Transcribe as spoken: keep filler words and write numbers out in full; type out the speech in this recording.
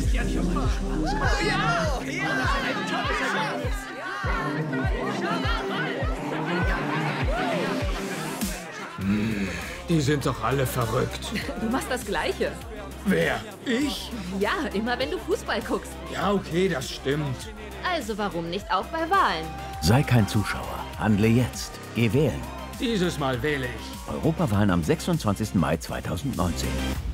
Hm, die sind doch alle verrückt. Du machst das Gleiche. Wer? Ich? Ja, immer wenn du Fußball guckst. Ja, okay, das stimmt. Also warum nicht auch bei Wahlen? Sei kein Zuschauer. Handle jetzt. Geh wählen. Dieses Mal wähle ich. Europawahlen am sechsundzwanzigsten Mai zweitausendneunzehn.